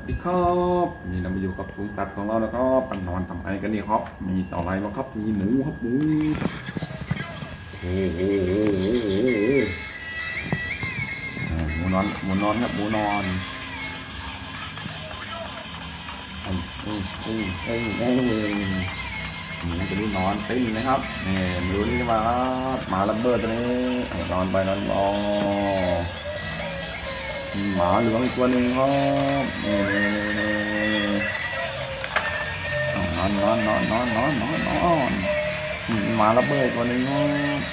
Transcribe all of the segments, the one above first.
ดีครับนี่เรามาอยู่กับฝูงสัตว์ของเราแล้วก็ปันนอนทำไอกันนี่ครับมีต่ออะไรบ้างครับมีหมูครับหมูโอ้โหหมูนอนหมูนอนครับหมูนอนหมูตัวนี้นอนติ้งนะครับนี่มาดูนี่มาระเบิดตัวนี้นอนไปนอนรอหมาเหลืองอีกตัวหนึ่งครับนอนหมาระเบิดตัวหนึ่งครับ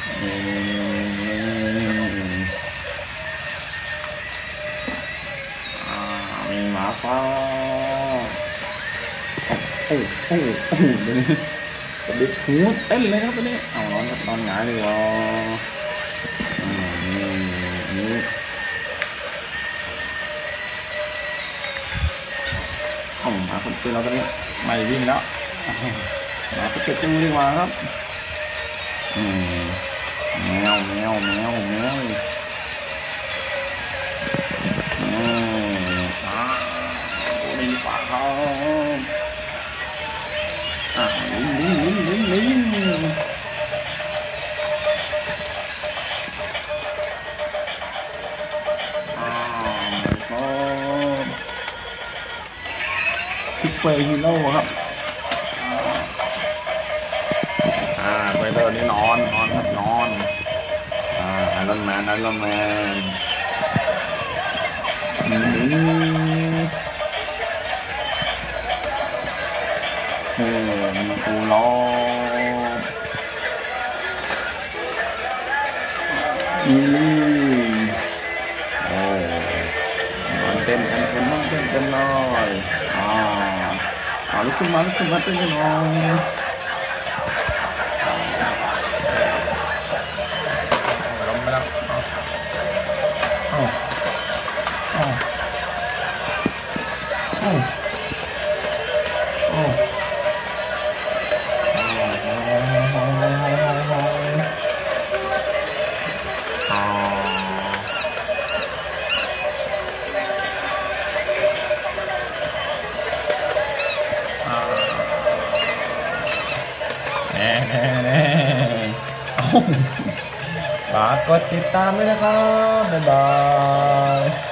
มีหมาฟ้าตัวนี้กระดิกหัวเต้นเลยครับตัวนี้เอานอนหงายเลยวะนี่หมาคนเป็นเราตอนนี้ไม่วิ่งแล้วหมาไปเก็บตู้ดีกว่าครับแมวมีปากเขาลิงซุปเปอร์ฮีโร่ครับไปเดินนี่นอนครับนอนไอรอนแมนมีปูล้อโอ้เต้นเลยลุกขึ้นมาเต้นกันหน่อยล้มไปแล้วฝากกดติดตามด้วยนะครับบ๊ายบาย